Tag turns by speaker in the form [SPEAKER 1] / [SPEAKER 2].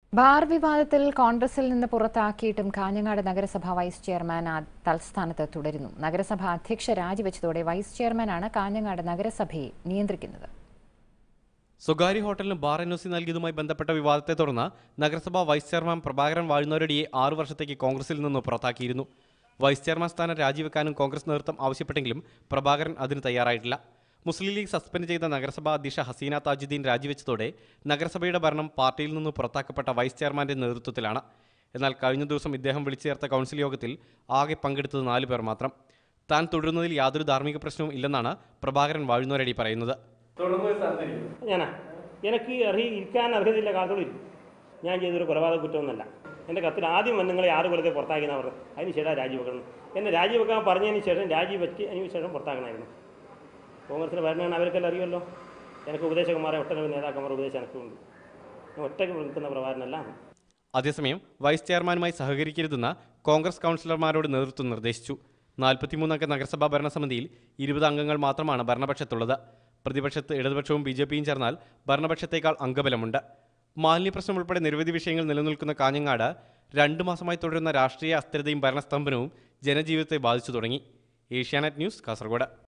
[SPEAKER 1] Bar വിവാദത്തിൽ കോൺഗ്രസിൽ നിന്ന് പുറത്താക്കിയിട്ടും കാഞ്ഞങ്ങാട് നഗരസഭ വൈസ് ചെയർമാൻ തൽസ്ഥാനത്ത് തുടരുന്നു. നഗരസഭ അധ്യക്ഷ രാജിവെച്ചതോടെ വൈസ് ചെയർമാനാണ് കാഞ്ഞങ്ങാട് നഗരസഭയെ നിയന്ത്രിക്കുന്നത്.
[SPEAKER 2] സ്വകാര്യ ഹോട്ടലിന് ബാർ എൻഒസി നൽകിയതുമായി ബന്ധപ്പെട്ട വിവാദത്തെ തുടർന്ന് നഗരസഭ വൈസ് ചെയർമാൻ പ്രഭാകരൻ വാഴുന്നവരടിയെ 6 വർഷത്തേക്ക് കോൺഗ്രസിൽ നിന്ന് പുറത്താക്കിയിരുന്നു. വൈസ് ചെയർമാൻ സ്ഥാനം രാജിവെക്കാനും കോൺഗ്രസ് നേതൃത്വം ആവശ്യപ്പെട്ടെങ്കിലും പ്രഭാകരൻ അതിന് തയ്യാറായിട്ടില്ല. മുസ്ലിം ലീഗ് സസ്പെൻഡ് ചെയ്ത നഗരസഭാ അധ്യക്ഷ ഹസീന താജുദ്ദീൻ രാജിവെച്ചതോടെ നഗരസഭയുടെ ഭരണം പാർട്ടിയിൽ നിന്ന് പുറത്താക്കപ്പെട്ട വൈസ് ചെയർമാന്റെ നേതൃത്വത്തിലാണ്. എന്നാൽ കഴിഞ്ഞ ദിവസം ഇദ്ദേഹം വിളിച്ചു ചേർത്ത കൗൺസിൽ യോഗത്തിൽ ആകെ പങ്കെടുത്തത് 4 പേർ മാത്രം. താൻ തുടരുന്നതിൽ യാതൊരു ധാർമ്മിക പ്രശ്നവും ഇല്ലെന്നാണ് പ്രഭാകരൻ വാഴുന്നവരടി പറയുന്നത്.
[SPEAKER 3] എനിക്ക് ഇരിക്കാൻ അർഹതയില്ല, കാത്തോളം ഞാൻ ചെയ്തൊരു കൊലപാതക കുറ്റമൊന്നുമല്ല. എൻ്റെ കത്തിൽ ആദ്യം നിങ്ങളെ 6 കൊല്ലത്തെ പുറത്താക്കിയെന്ന് പറഞ്ഞു. അതിന് ശേഷം രാജിവെക്കണം. എന്നെ രാജിവെക്കാൻ പറഞ്ഞതിന് ശേഷം രാജിവെച്ച് അതിന് ശേഷം പുറത്താക്കണമായിരുന്നു. കോൺഗ്രസിന് ഭരണമാണ്, അവർക്കെല്ലാം അറിയുമല്ലോ. എനിക്ക് ഉപദേശകന്മാരെ ഒട്ടനവധി നേതാക്കന്മാർ ഉപദേശം എനിക്കുണ്ട്. ഞാൻ ഒറ്റയ്ക്ക് നിൽക്കുന്ന പ്രഭാകരനല്ല.
[SPEAKER 2] അതേസമയം വൈസ് ചെയർമാനുമായി സഹകരിക്കരുതെന്ന് കോൺഗ്രസ് കൗൺസിലർമാരോട് നേതൃത്വം നിർദ്ദേശിച്ചു. 43 അംഗ നഗരസഭാ ഭരണസമിതിയിൽ 20 അംഗങ്ങൾ മാത്രമാണ് ഭരണപക്ഷത്തുള്ളത്. പ്രതിപക്ഷത്ത് ഇടതുപക്ഷവും BJPയും ചേർന്നാൽ ഭരണപക്ഷത്തേക്കാൾ അംഗബലമുണ്ട്. മാലിന്യ പ്രശ്നം ഉൾപ്പെടെ നിരവധി വിഷയങ്ങൾ നിലനിൽക്കുന്ന കാഞ്ഞങ്ങാട് 2 മാസമായി തുടരുന്ന രാഷ്ട്രീയ അസ്ഥിരതയും ഭരണസ്തംഭനവും ജനജീവിതത്തെ ബാധിച്ചു തുടങ്ങി. ഏഷ്യാനെറ്റ് ന്യൂസ്, കാസർഗോഡ്.